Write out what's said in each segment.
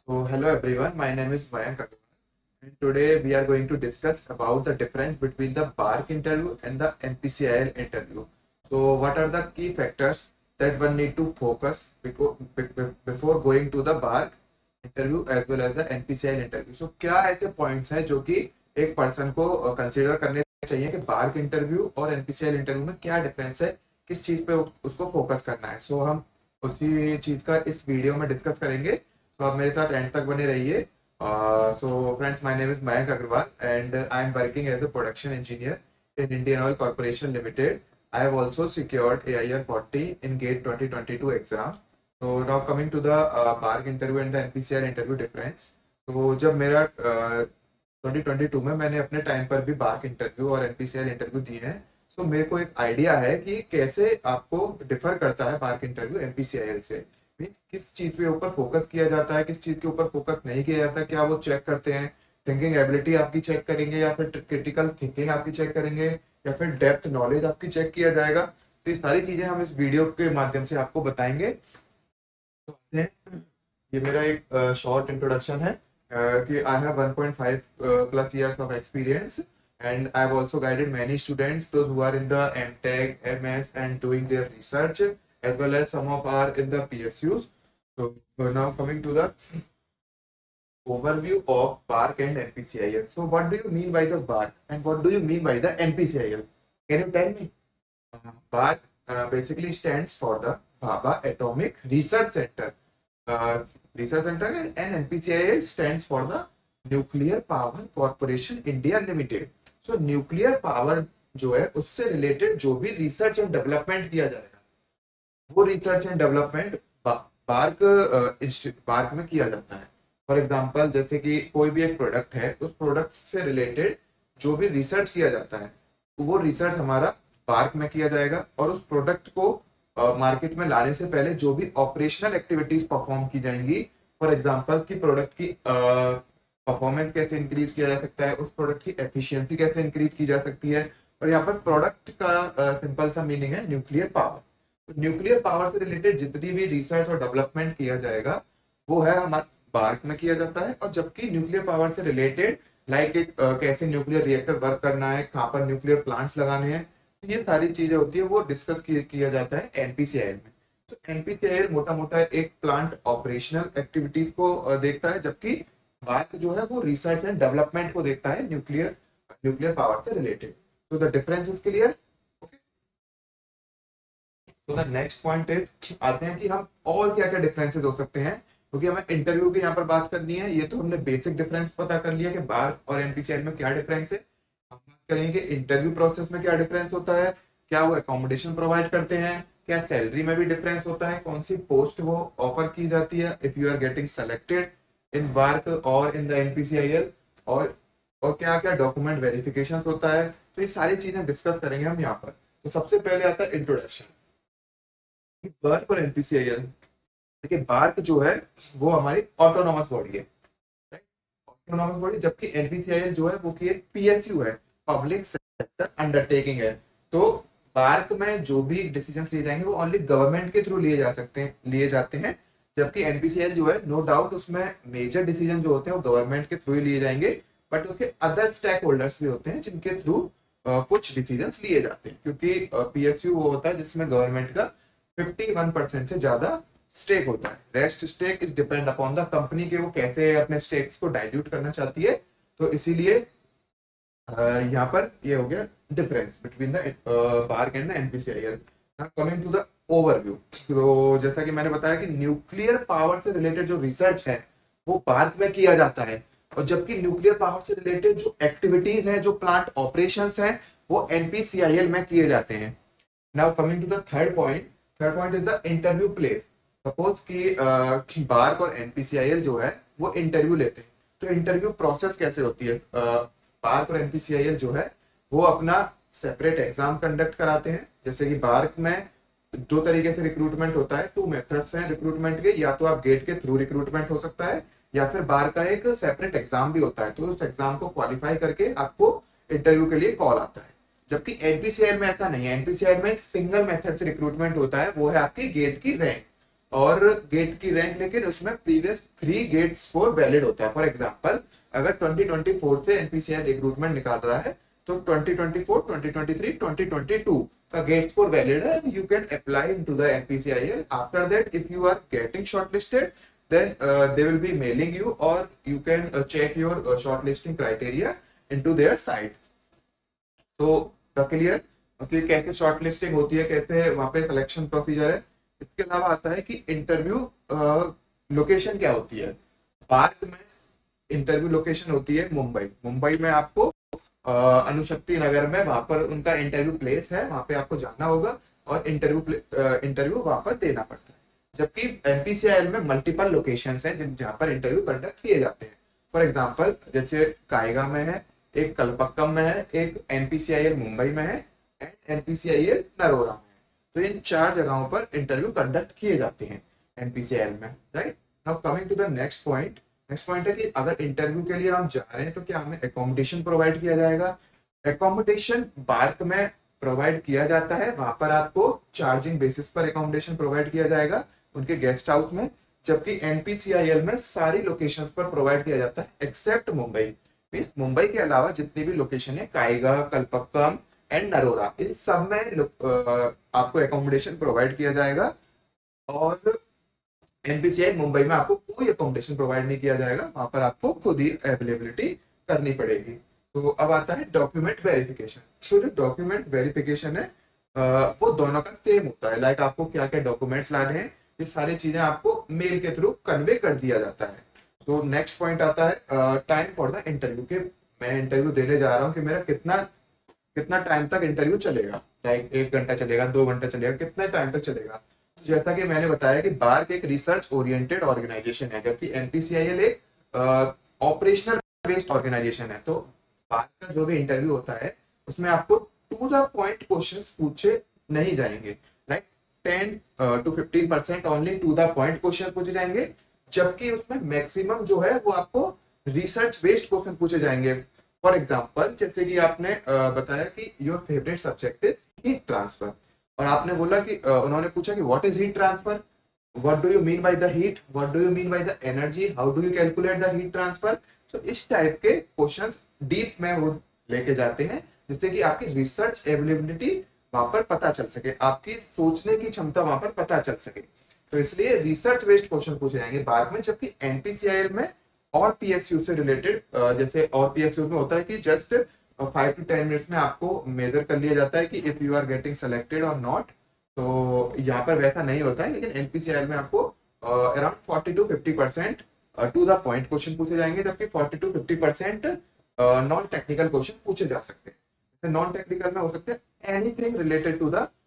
So, hello everyone, my name is Mayank Agarwal, and today we are going to discuss about the difference between the BARC interview and the NPCIL interview. So, what are the key factors that one need to focus before going to the BARC interview as well as the NPCIL interview? So, क्या ऐसे points हैं जो कि एक person को consider करने चाहिए कि बार्क इंटरव्यू और एनपीसीआई इंटरव्यू में क्या डिफरेंस है, किस चीज पे उसको फोकस करना है। सो हम उसी चीज का इस वीडियो में डिस्कस करेंगे, तो आप मेरे साथ एंड तक बने रहिए। So friends, my name is Mayank Agarwal and I am working as a production engineer in Indian Oil Corporation Limited. I have also secured AIR 40 in GATE 2022 exam. So now coming to the BARC interview and the NPCIL interview difference. तो जब मेरा 2022 में मैंने अपने time पर भी BARC interview और NPCI interview दिए हैं, सो मेरे को एक आइडिया है कि कैसे आपको डिफर करता है बार्क इंटरव्यू एनपीसीआई से। मीन्स किस चीज के ऊपर फोकस किया जाता है, किस चीज के ऊपर फोकस नहीं किया जाता है, क्या वो चेक करते हैं, थिंकिंग एबिलिटी आपकी चेक करेंगे या फिर क्रिटिकल थिंकिंग आपकी चेक करेंगे या फिर डेप्थ नॉलेज आपकी चेक किया जाएगा। तो ये सारी चीजें हम इस वीडियो के माध्यम से आपको बताएंगे। तो आते हैं, ये मेरा एक शॉर्ट इंट्रोडक्शन है कि I have 1.5 plus years of experience and I've also guided many students, those who are in the MTech, MS and doing their research, as well as some of are in the PSUs. So now coming to the overview of BARC and NPCIL. So what do you mean by the BARC and what do you mean by the NPCIL? Can you tell me? BARC basically stands for the Bhabha Atomic Research Center. Research Center and NPCIL stands for the nuclear power corporation India limited. So nuclear power जो है उससे related जो भी research and development किया जाएगा, वो research and development bark में किया जाता है। फॉर एग्जांपल, जैसे कि कोई भी एक प्रोडक्ट है, उस प्रोडक्ट से रिलेटेड जो भी रिसर्च किया जाता है, तो वो रिसर्च हमारा बार्क में किया जाएगा। और उस प्रोडक्ट को मार्केट में लाने से पहले जो भी ऑपरेशनल एक्टिविटीज परफॉर्म की जाएंगी, फॉर एग्जांपल कि प्रोडक्ट की परफॉर्मेंस कैसे इंक्रीज किया जा सकता है, उस प्रोडक्ट की एफिशिएंसी कैसे इंक्रीज की जा सकती है। और यहाँ पर प्रोडक्ट का सिंपल सा मीनिंग है न्यूक्लियर पावर। तो न्यूक्लियर पावर से रिलेटेड जितनी भी रिसर्च और डेवलपमेंट किया जाएगा, वो है हमारे बार्क में किया जाता है। और जबकि न्यूक्लियर पावर से रिलेटेड लाइक एक कैसे न्यूक्लियर रिएक्टर वर्क करना है, कहाँ पर न्यूक्लियर प्लांट्स लगाने हैं, तो ये सारी चीजें होती है, वो डिस्कस किया जाता है एनपीसीआई में। तो एनपीसीआई मोटा मोटा एक प्लांट ऑपरेशनल एक्टिविटीज को देखता है, जबकि बात जो है वो रिसर्च एंड डेवलपमेंट को देखता है न्यूक्लियर पावर से रिलेटेड। तो the difference is clear. Okay, तो द नेक्स्ट पॉइंट इज, आते हैं कि हम और क्या क्या डिफरेंसेस हो सकते हैं, क्योंकि हमें इंटरव्यू की यहाँ पर बात करनी है। ये तो हमने बेसिक डिफरेंस पता कर लिया कि बार्क और एनपीसीआई में क्या डिफरेंस है। हम बात करेंगे इंटरव्यू प्रोसेस में क्या डिफरेंस होता है, क्या वो एकोमोडेशन प्रोवाइड करते हैं, क्या सैलरी में भी डिफरेंस होता है, कौन सी पोस्ट वो ऑफर की जाती है if you are getting selected in BARC और इन द एनपीसीआईएल, और क्या क्या डॉक्यूमेंट वेरिफिकेशन होता है। तो ये सारी चीजें डिस्कस करेंगे हम यहाँ पर। तो सबसे पहले आता है इंट्रोडक्शन, बार्क और एनपीसीआईएल। देखिए, बार्क जो है वो हमारी ऑटोनॉमस बॉडी है, ऑटोनॉमस बॉडी, जबकि एनपीसीआईएल जो है वो की एक पीएसयू है, पब्लिक सेक्टर अंडरटेकिंग है। तो बार्क में जो भी डिसीजंस लिए जाएंगे वो ओनली गवर्नमेंट के थ्रू लिए जाते हैं, जबकि एनपीसीआईएल जो है नो डाउट उसमें मेजर डिसीजन जो होते हैं वो गवर्नमेंट के थ्रू ही लिए जाएंगे, बट उसके अदर स्टेक होल्डर्स भी होते हैं जिनके थ्रू कुछ डिसीजन लिए जाते हैं, क्योंकि पीएसयू वो होता है जिसमें गवर्नमेंट का 51% से ज्यादा स्टेक होता है। Rest stake is depend upon the company के वो कैसे अपने स्टेक्स को डाइल्यूट करना चाहती है। तो इसीलिए यहाँ पर ये हो गया difference between the BARC and the NPCIL. Coming to the overview, तो जैसा कि मैंने बताया कि न्यूक्लियर पावर से रिलेटेड जो रिसर्च है वो बार्क में किया जाता है, और जबकि न्यूक्लियर पावर से रिलेटेड जो एक्टिविटीज हैं, जो प्लांट ऑपरेशंस हैं, वो एनपीसीआईएल में किए जाते हैं। Now coming to the third point is the interview place. Suppose कि बार्क और एनपीसीआईएल जो है वो इंटरव्यू लेते हैं, तो इंटरव्यू प्रोसेस कैसे होती है। बार्क और एनपीसीआईएल जो है वो अपना सेपरेट एग्जाम कंडक्ट कराते हैं। जैसे कि बार्क में दो तरीके से रिक्रूटमेंट होता है, 2 मेथड्स हैं रिक्रूटमेंट के, या तो आप गेट के थ्रू रिक्रूटमेंट हो सकता है, या फिर बार का एक सेपरेट एग्जाम भी होता है। तो उस एग्जाम को क्वालिफाई करके आपको इंटरव्यू के लिए कॉल आता है, जबकि एनपीसीआईएल में ऐसा नहीं है। एनपीसीआईएल में सिंगल मेथड से रिक्रूटमेंट होता है, वो है आपकी गेट की रैंक। और गेट की रैंक, लेकिन उसमें प्रीवियस 3 गेट स्कोर वैलिड होता है। फॉर एग्जांपल अगर 2024 से एनपीसीआई रिक्रूटमेंट निकाल रहा है तो 2024, 2023, 2022 का गेट स्कोर वैलिड है, you can apply into the NPCIL. After that if you are getting shortlisted then they will be mailing you, or you can check your shortlisting criteria into their site. तो clear कि कैसे shortlisting होती है, कैसे वहां पे selection procedure है। इसके अलावा आता है कि इंटरव्यू लोकेशन क्या होती है। पार्क में इंटरव्यू लोकेशन होती है मुंबई। मुंबई में आपको अनुशक्ति नगर में वहां पर उनका इंटरव्यू प्लेस है, वहां पे आपको जाना होगा और इंटरव्यू वहां पर देना पड़ता है। जबकि एनपीसीआईएल में मल्टीपल लोकेशंस हैं जहां पर इंटरव्यू कंडक्ट किए जाते हैं। फॉर एग्जांपल जैसे कायगा में है, एक कलपक्कम में है, एक एनपीसीआईएल मुंबई में है एंड एनपीसीआईएल नरोरा में है। तो इन 4 जगहों पर इंटरव्यू कंडक्ट किए जाते हैं एनपीसीआईएल में, right. Now coming to the next point. Next point है कि अगर इंटरव्यू के लिए हम जा रहे हैं तो क्या हमें एकोमोडेशन प्रोवाइड किया जाएगा। एकोमोडेशन बार्क में प्रोवाइड किया जाता है, वहां पर आपको चार्जिंग बेसिस पर एकोमोडेशन प्रोवाइड किया जाएगा उनके गेस्ट हाउस में। जबकि एनपीसीआईएल में सारी लोकेशंस पर प्रोवाइड किया जाता है एक्सेप्ट मुंबई। मींस मुंबई के अलावा जितनी भी लोकेशन है, कायगा, कलपक्कम एंड नरोरा, इन सब में आपको एकोमोडेशन प्रोवाइड किया जाएगा। और एनपीसीआईएल मुंबई में आपको कोई एकोमोडेशन प्रोवाइड नहीं किया जाएगा, वहां पर आपको खुद ही अवेलेबिलिटी करनी पड़ेगी। तो अब आता है डॉक्यूमेंट वेरिफिकेशन। तो जो डॉक्यूमेंट वेरिफिकेशन है वो दोनों का सेम होता है। लाइक आपको क्या क्या डॉक्यूमेंट्स लाने हैं, ये सारी चीजें आपको मेल के थ्रू कन्वे कर दिया जाता है। तो नेक्स्ट पॉइंट आता है टाइम फॉर द इंटरव्यू के। मैं इंटरव्यू देने जा रहा हूँ कि मेरा कितना टाइम तक इंटरव्यू चलेगा। लाइक 1 घंटा चलेगा, 2 घंटा चलेगा, कितना टाइम तक चलेगा। तो जैसा कि मैंने बताया कि बार्क एक रिसर्च ओरिएंटेड ऑर्गेनाइजेशन है, जबकि एनपीसीआईएल एक ऑपरेशनल बेस्ड ऑर्गेनाइजेशन है। तो बार्क का जो भी इंटरव्यू होता है उसमें आपको टू द पॉइंट क्वेश्चंस पूछे नहीं जाएंगे। Like 10 to 15% only to the point question पूछे जाएंगे, जबकि उसमें मैक्सिमम जो है वो आपको रिसर्च बेस्ड क्वेश्चन पूछे जाएंगे। फॉर एग्जांपल जैसे कि आपने बताया कि your favourite subject is heat transfer, और आपने बोला कि उन्होंने पूछा कि what is heat transfer, what do you mean by the heat, what do you mean by the energy, how do you calculate the heat transfer. तो इस type के क्वेश्चंस डीप में वो लेके जाते हैं, जिससे कि आपकी रिसर्च एबिलिटी वहां पर पता चल सके, आपकी सोचने की क्षमता वहां पर पता चल सके। तो इसलिए रिसर्च बेस्ड क्वेश्चन पूछे जाएंगे बार्क में। जबकि एनपीसीआईएल में और पीएसयू से रिलेटेड, जैसे और पीएसयू में होता है कि जस्ट 5 to 10 मिनट्स में आपको मेजर कर लिया जाता है कि if you are getting selected और नॉट। तो यहाँ पर वैसा नहीं होता है, लेकिन एनपीसीआईएल में आपको around 40 to 50% to the point question पूछे जाएंगे, जबकि 40 to 50% नॉन टेक्निकल क्वेश्चन पूछे जा सकते हैं। नॉन टेक्निकल में हो सकते हैं एनीथिंग रिलेटेड टू द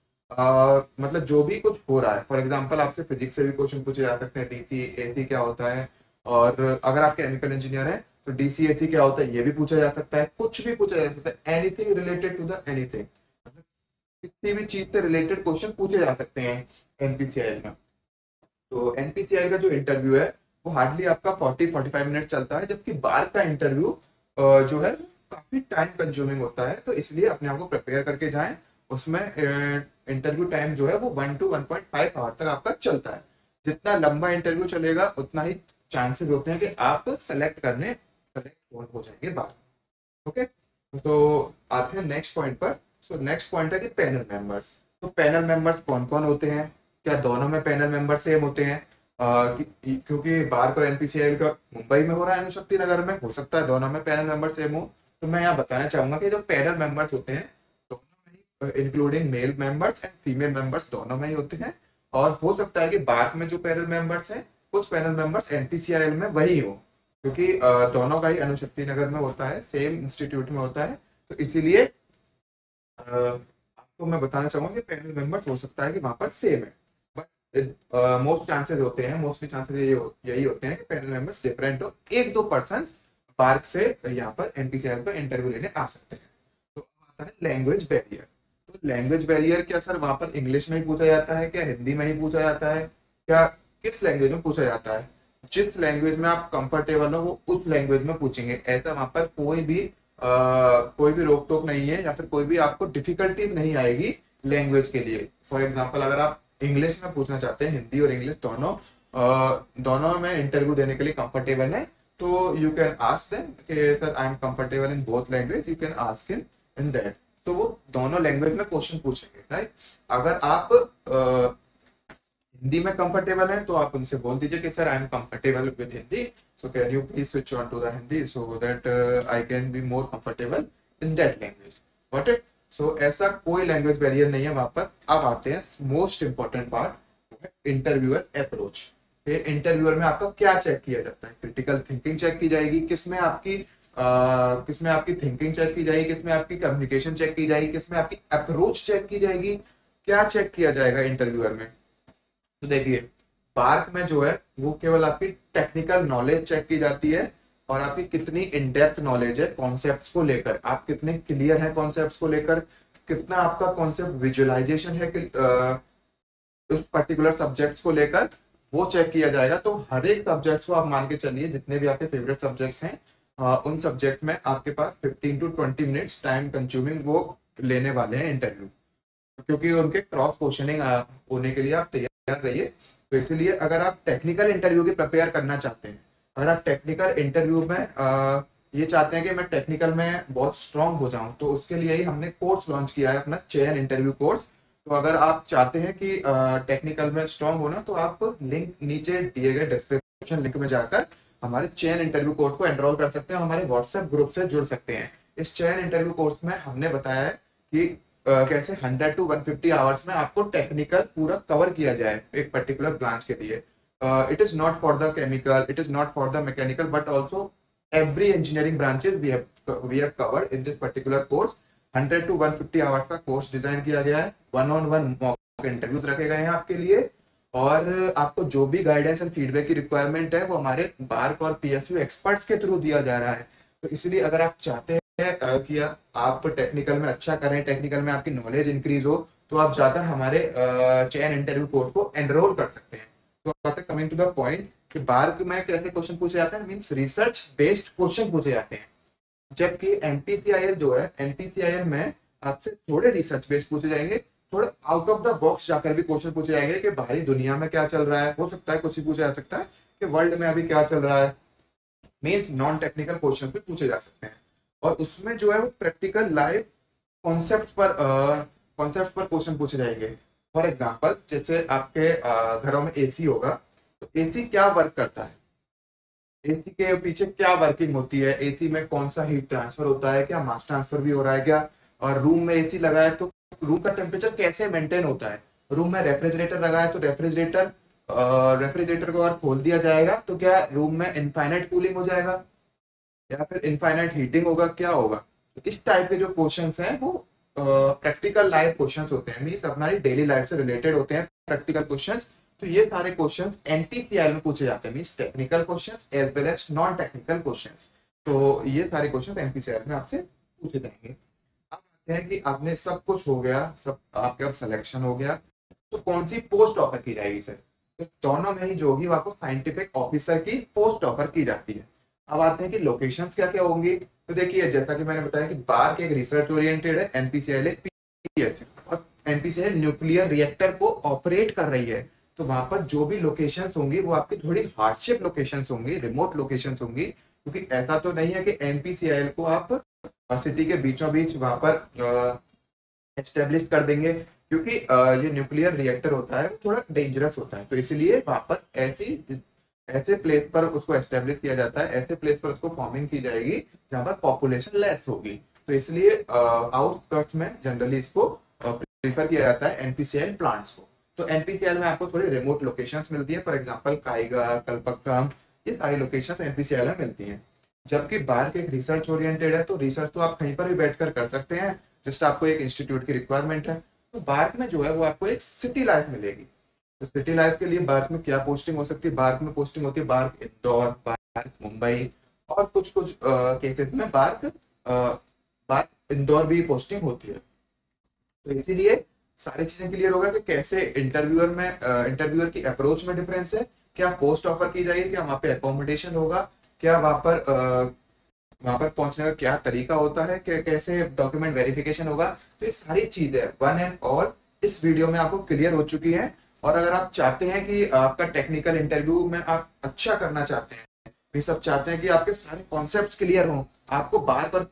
मतलब जो भी कुछ हो रहा है। फॉर एग्जांपल आपसे फिजिक्स से भी क्वेश्चन पूछे जा सकते हैं, डीसी एसी क्या होता है, और अगर आप केमिकल इंजीनियर हैं तो डीसी एसी क्या होता है ये भी पूछा जा सकता है। कुछ भी पूछा जा सकता है, anything related to the anything, मतलब किसी भी चीज से रिलेटेड क्वेश्चन पूछे जा सकते हैं एनपीसीआईएल में। तो एनपीसीआईएल का जो इंटरव्यू है वो हार्डली आपका 40-45 मिनट चलता है, जबकि बार्क का इंटरव्यू जो है काफी टाइम कंज्यूमिंग होता है। तो इसलिए अपने आप को प्रिपेयर करके जाएं। उसमें इंटरव्यू टाइम जो है वो 1 to 1.5 आवर तक आपका चलता है। जितना लंबा इंटरव्यू चलेगा उतना ही चांसेस होते हैं कि आप सेलेक्ट हो जाएंगे बाहर। ओके, तो आते हैं नेक्स्ट पॉइंट पर। सो नेक्स्ट पॉइंट है कि पैनल मेंबर्स। तो पैनल मेंबर्स कौन कौन होते हैं, क्या दोनों में पैनल मेंबर सेम होते हैं? क्योंकि बार्क और एनपीसीआईएल का मुंबई में हो रहा है, अनुशक्ति नगर में, हो सकता है दोनों में पैनल मेंबर सेम हो। तो मैं यहाँ बताना चाहूंगा कि जो पैनल मेंबर्स होते हैं दोनों में, including male members and female members, दोनों में ही होते हैं। और हो सकता है कि बार्क में जो पैनल मेंबर्स हैं, कुछ पैनल मेंबर्स एनपीसीआईएल में वही हो, क्योंकि दोनों का ही अनुशक्ति नगर में होता है, सेम इंस्टीट्यूट में होता है। तो इसीलिए आपको मैं बताना चाहूंगा कि पैनल मेंबर्स हो सकता है कि वहां पर सेम है, बट मोस्टली चांसेस यही होते हैं कि पैनल मेंबर्स डिफरेंट हो। 1-2 पर्सन बार्क से यहाँ पर एनपीसीआईएल पर इंटरव्यू लेने आ सकते हैं। तो आता है लैंग्वेज बैरियर। तो लैंग्वेज बैरियर क्या सर वहां पर इंग्लिश में ही पूछा जाता है, क्या हिंदी में ही पूछा जाता है, क्या किस लैंग्वेज में पूछा जाता है? जिस लैंग्वेज में आप कंफर्टेबल हो वो उस लैंग्वेज में पूछेंगे। ऐसा वहां पर कोई भी रोक टोक नहीं है, या फिर कोई भी आपको डिफिकल्टीज नहीं आएगी लैंग्वेज के लिए। फॉर एग्जाम्पल अगर आप इंग्लिश में पूछना चाहते हैं, हिंदी और इंग्लिश दोनों में इंटरव्यू देने के लिए कंफर्टेबल है, तो यू कैन आस्क देम कि sir I am comfortable in both language, you can ask in that. तो वो दोनों लैंग्वेज में क्वेश्चन पूछेंगे, राइट। अगर आप हिंदी में कंफर्टेबल है तो आप उनसे बोल दीजिए कि sir I am comfortable with Hindi, so can you please switch on to the Hindi so that I can be more comfortable in that language, got it. So ऐसा कोई लैंग्वेज बैरियर नहीं है वहां पर। अब आते हैं most important part, interviewer approach. Interviewer में आपका क्या चेक किया जाता है? क्रिटिकल थिंकिंग चेक की जाएगी, किसमें आपकी थिंकिंग चेक की जाएगी, किसमें आपकी कम्युनिकेशन चेक की जाएगी, किसमें आपकी अप्रोच चेक की जाएगी, क्या चेक किया जाएगा इंटरव्यूअर में? तो देखिए, पार्क में जो है वो केवल आपकी टेक्निकल नॉलेज चेक की जाती है और आपकी कितनी इन डेप्थ नॉलेज है कॉन्सेप्ट्स को लेकर, आप कितने क्लियर हैं कॉन्सेप्ट्स को लेकर, कितना आपका कॉन्सेप्ट विजुअलाइजेशन है कि उस पर्टिकुलर सब्जेक्ट्स को लेकर, वो चेक किया जाएगा। तो हर एक सब्जेक्ट्स को आप मान के चलिए, जितने भी आपके फेवरेट सब्जेक्ट्स हैं उन सब्जेक्ट में आपके पास 15 to 20 मिनट्स टाइम कंज्यूमिंग वो लेने वाले हैं इंटरव्यू, क्योंकि उनके क्रॉस क्वेश्चनिंग होने के लिए आप तैयार रहिए। तो इसीलिए अगर आप टेक्निकल इंटरव्यू की प्रिपेयर करना चाहते हैं, अगर आप टेक्निकल इंटरव्यू में ये चाहते हैं कि मैं टेक्निकल में बहुत स्ट्रांग हो जाऊं, तो उसके लिए ही हमने कोर्स लॉन्च किया है, अपना चयन इंटरव्यू कोर्स। तो अगर आप चाहते हैं कि टेक्निकल में स्ट्रांग होना, तो आप लिंक नीचे दिए गए डिस्क्रिप्शन लिंक में जाकर हमारे चयन इंटरव्यू कोर्स को एनरोल कर सकते हैं, हमारे व्हाट्सएप ग्रुप से जुड़ सकते हैं। इस चयन इंटरव्यू कोर्स में हमने बताया है कि कैसे 100 to 150 आवर्स में आपको टेक्निकल पूरा कवर किया जाए एक पर्टिकुलर ब्रांच के लिए। It is not for the chemical, it is not for the mechanical, but also every engineering branches we have covered in this particular course. 100 to 150 hours का course design किया गया है, 1-on-1 mock interviews रखे गए हैं आपके लिए, और आपको जो भी गाइडेंस एंड फीडबैक की रिक्वायरमेंट है वो हमारे बार्क और पीएसयू एक्सपर्ट्स के थ्रू दिया जा रहा है। तो इसलिए अगर आप चाहते हैं कि आप टेक्निकल में अच्छा करें, टेक्निकल में आपकी नॉलेज इंक्रीज हो, तो आप जाकर हमारे चयन इंटरव्यू कोर्स को एनरोल कर सकते हैं। तो बात कमिंग टू द पॉइंट कि बार्क में कैसे क्वेश्चन पूछे जाते हैं, मींस रिसर्च बेस्ड क्वेश्चन पूछे जाते हैं, जबकि एनपीसीआईएल जो है, एनपीसीआईएल में आपसे थोड़े रिसर्च बेस्ड पूछे जाएंगे, थोड़े आउट ऑफ द बॉक्स जाकर भी क्वेश्चन पूछे जाएंगे कि बाहरी दुनिया में क्या चल रहा है, हो सकता है कुछ ही पूछा जा सकता है कि वर्ल्ड में अभी क्या चल रहा है, मींस नॉन टेक्निकल क्वेश्चन भी पूछे जा सकते हैं। और उसमें जो है वो प्रैक्टिकल लाइव कॉन्सेप्ट पर क्वेश्चन पूछे जाएंगे। फॉर एग्जांपल, जैसे आपके घरों में एसी होगा, तो एसी क्या वर्क करता है, एसी के पीछे क्या वर्किंग होती है, एसी में कौन सा हीट ट्रांसफर होता है, क्या मास ट्रांसफर भी हो रहा है क्या, और रूम में एसी लगा है तो रूम का टेम्परेचर कैसे मेंटेन होता है, रूम में रेफ्रिजरेटर लगा है तो रेफ्रिजरेटर को अगर खोल दिया जाएगा तो क्या रूम में इनफाइनाइट कूलिंग हो जाएगा या फिर इनफाइनाइट हीटिंग होगा, क्या होगा। तो इस टाइप के जो क्वेश्चंस हैं वो प्रैक्टिकल लाइव क्वेश्चंस होते हैं, मींस हमारी डेली लाइफ से रिलेटेड होते हैं प्रैक्टिकल क्वेश्चंस। तो ये सारे क्वेश्चंस एनपीसीआईएल में पूछे जाते हैं, means technical questions as well as non technical questions. तो ये सारे क्वेश्चंस एनपीसीआईएल में आपसे पूछे जाएंगे। अब आते हैं कि आपने सब कुछ हो गया, सब आपका सिलेक्शन हो गया, तो कौन सी पोस्ट ऑफर की जाएगी सर? तो दोनों में ही जो होगी वो आपको साइंटिफिक ऑफिसर की पोस्ट ऑफर की जाती है। अब आते हैं कि लोकेशंस क्या क्या होंगी। तो देखिए, जैसा कि मैंने बताया कि बार्क एक रिसर्च ओरिएंटेड है, एनपीसीआईएल पीएच, और एनपीसीआईएल न्यूक्लियर रिएक्टर को ऑपरेट कर रही है। तो वहां पर जो भी लोकेशंस होंगी वो आपकी थोड़ी हार्डशिप लोकेशंस होंगी, रिमोट लोकेशंस होंगी, क्योंकि ऐसा तो नहीं है कि एनपीसीआईएल को आप सिटी के बीचों बीच वहां पर एस्टेब्लिश कर देंगे, क्योंकि ये न्यूक्लियर रिएक्टर होता है, थोड़ा डेंजरस होता है। तो इसलिए वहां पर ऐसे प्लेस पर उसको एस्टेब्लिश किया जाता है, ऐसे प्लेस पर उसको फॉर्मिंग की जाएगी जहां पर पॉपुलेशन लेस होगी। तो इसलिए आउटस्कर्ट्स में जनरली इसको प्रीफर किया जाता है एनपीसीआईएल प्लांट्स को। तो एनपीसीआईएल में आपको थोड़ी रिमोट लोकेशंस मिलती है, फॉर एग्जांपल काइगा, कलपक्कम, ये सारी लोकेशंस एनपीसीआईएल में मिलती हैं। जबकि बार्क एक रिसर्च ओरिएंटेड है, तो रिसर्च तो आप कहीं पर भी बैठकर कर सकते हैं, जस्ट आपको एक इंस्टीट्यूट की रिक्वायरमेंट है। तो बार्क में जो है वो आपको एक सिटी लाइफ मिलेगी। तो सिटी लाइफ के लिए बार्क में क्या पोस्टिंग हो सकती है? बार्क में पोस्टिंग होती है बार्क इंदौर, बार्क मुंबई, और कुछ कुछ केसेस में बार्क इंदौर भी पोस्टिंग होती है। तो इसीलिए सारी चीजें क्लियर होगा कि कैसे इंटरव्यूअर की अप्रोच में डिफरेंस है, क्या पोस्ट ऑफर की जाएगी, क्या वहां पे अकोमोडेशन होगा, क्या वहां पर पहुंचने का क्या तरीका होता है, कैसे डॉक्यूमेंट वेरिफिकेशन होगा। तो ये सारी चीजें वन एंड ऑल इस वीडियो में आपको क्लियर हो चुकी है। और अगर आप चाहते हैं कि आपका टेक्निकल इंटरव्यू में आप अच्छा करना चाहते हैं, ये सब चाहते हैं कि आपके सारे कॉन्सेप्ट्स क्लियर हों, आपको बार बार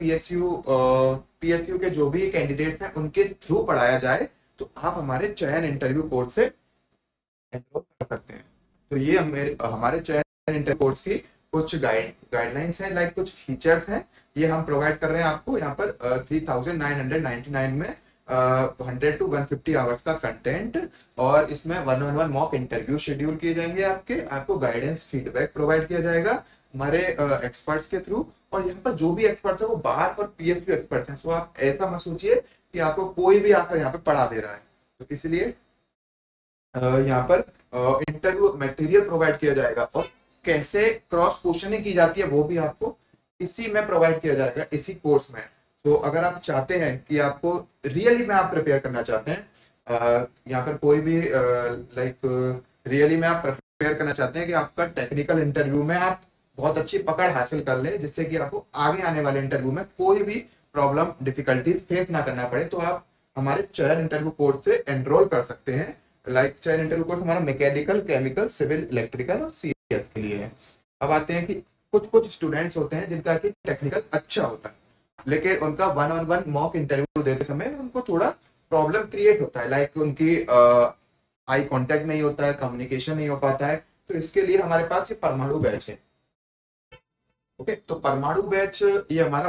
पीएसयू के जो भी कैंडिडेट्स हैं उनके थ्रू पढ़ाया जाए, तो आप हमारे चयन इंटरव्यू कोर्स से एनरोल कर सकते हैं। तो ये हमारे चयन इंटरव्यू कोर्स की कुछ गाइडलाइंस हैं, लाइक कुछ फीचर्स हैं, ये हम प्रोवाइड कर रहे हैं आपको यहाँ पर 3999 में 100 to 150 आवर्स का कंटेंट, और इसमें 1-on-1 मॉक इंटरव्यू शेड्यूल किए जाएंगे, आपको गाइडेंस फीडबैक प्रोवाइड किया जाएगा हमारे एक्सपर्ट्स के थ्रू। और यहाँ पर जो भी एक्सपर्ट्स है वो बार और पीएसयू एक्सपर्ट्स हैं, सो आप ऐसा मत सोचिए कि आपको कोई भी आकर यहाँ पे पढ़ा दे रहा है। तो इसलिए यहाँ पर इंटरव्यू मटेरियल प्रोवाइड किया जाएगा, और कैसे क्रॉस क्वेश्चनिंग की जाती है वो भी आपको इसी में प्रोवाइड किया जाएगा, इसी कोर्स में। तो अगर आप चाहते हैं कि आपको रियली में आप प्रिपेयर करना चाहते हैं, यहाँ पर कोई भी लाइक रियली में आप प्रिपेयर करना चाहते हैं कि आपका टेक्निकल इंटरव्यू में आप बहुत अच्छी पकड़ हासिल कर ले, जिससे कि आपको आगे आने वाले इंटरव्यू में कोई भी प्रॉब्लम डिफिकल्टीज फेस ना करना पड़े, तो आप हमारे चयन इंटरव्यू कोर्स से एनरोल कर सकते हैं। लाइक चयन इंटरव्यू कोर्स हमारा मैकेनिकल, केमिकल, सिविल, इलेक्ट्रिकल और सीएस के लिए है। अब आते हैं कि कुछ कुछ स्टूडेंट्स होते हैं जिनका कि टेक्निकल अच्छा होता है, लेकिन उनका 1-on-1 मॉक इंटरव्यू देते समय उनको थोड़ा प्रॉब्लम क्रिएट होता है, लाइक उनकी आई कांटेक्ट नहीं होता है, कम्युनिकेशन नहीं हो पाता है। तो इसके लिए हमारे पास ये परमाणु बैच है। ओके, तो परमाणु बैच ये हमारा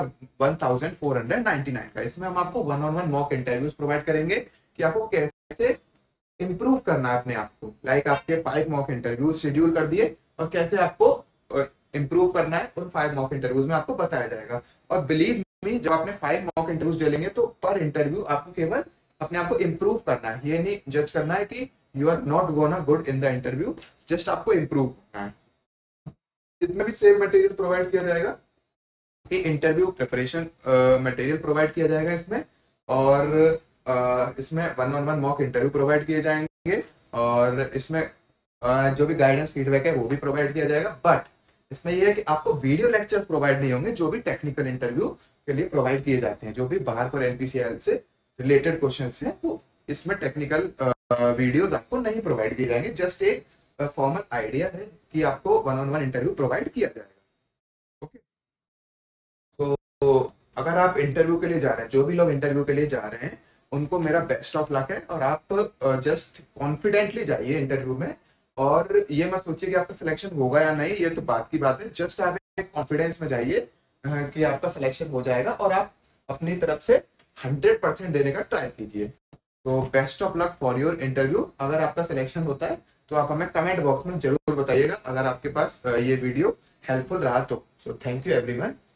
1499 का, इसमें हम आपको 1-on-1 मॉक इंटरव्यूज प्रोवाइड करेंगे कि आपको कैसे इंप्रूव करना है अपने आप को। लाइक आपके 5 मॉक इंटरव्यू शेड्यूल कर दिए, और कैसे आपको इंप्रूव करना है उन 5 मॉक इंटरव्यूज में आपको बताया जाएगा। और बिलीव मी, जब आपने 5 मॉक इंटरव्यूज दे लेंगे तो पर इंटरव्यू आपको केवल अपने आप को इंप्रूव करना है, ये नहीं जज करना है कि you are not gonna good in the interview, just आपको इंप्रूव करना है। इसमें भी सेम मटेरियल प्रोवाइड किया जाएगा कि इंटरव्यू प्रिपरेशन मटेरियल प्रोवाइड किया जाएगा इसमें, और इसमें 1-on-1 मॉक इंटरव्यू प्रोवाइड किए जाएंगे, और इसमें जो भी गाइडेंस फीडबैक है वो भी प्रोवाइड किया जाएगा। बट इसमें यह है कि आपको वीडियो लेक्चर्स प्रोवाइड नहीं होंगे, जो भी टेक्निकल इंटरव्यू के लिए प्रोवाइड किए जाते हैं, जो भी बाहर और एनपीसीआईएल से रिलेटेड क्वेश्चंस हैं, वो इसमें टेक्निकल वीडियोस आपको नहीं प्रोवाइड किए जाएंगे। जस्ट एक फॉर्मल आइडिया है कि आपको 1-on-1 इंटरव्यू प्रोवाइड किया जाएगा। ओके, तो अगर आप इंटरव्यू के लिए जा रहे हैं, जो भी लोग इंटरव्यू के लिए जा रहे हैं, उनको मेरा बेस्ट ऑफ लक है, और आप जस्ट कॉन्फिडेंटली जाइए इंटरव्यू में, और ये मत सोचिए कि आपका सिलेक्शन होगा या नहीं, ये तो बात की बात है। जस्ट आप एक कॉन्फिडेंस में जाइए कि आपका सिलेक्शन हो जाएगा, और आप अपनी तरफ से 100% देने का ट्राई कीजिए। तो best of luck for your interview. अगर आपका सिलेक्शन होता है तो आप हमें कमेंट बॉक्स में जरूर बताइएगा, अगर आपके पास ये वीडियो हेल्पफुल रहा तो। So thank you everyone.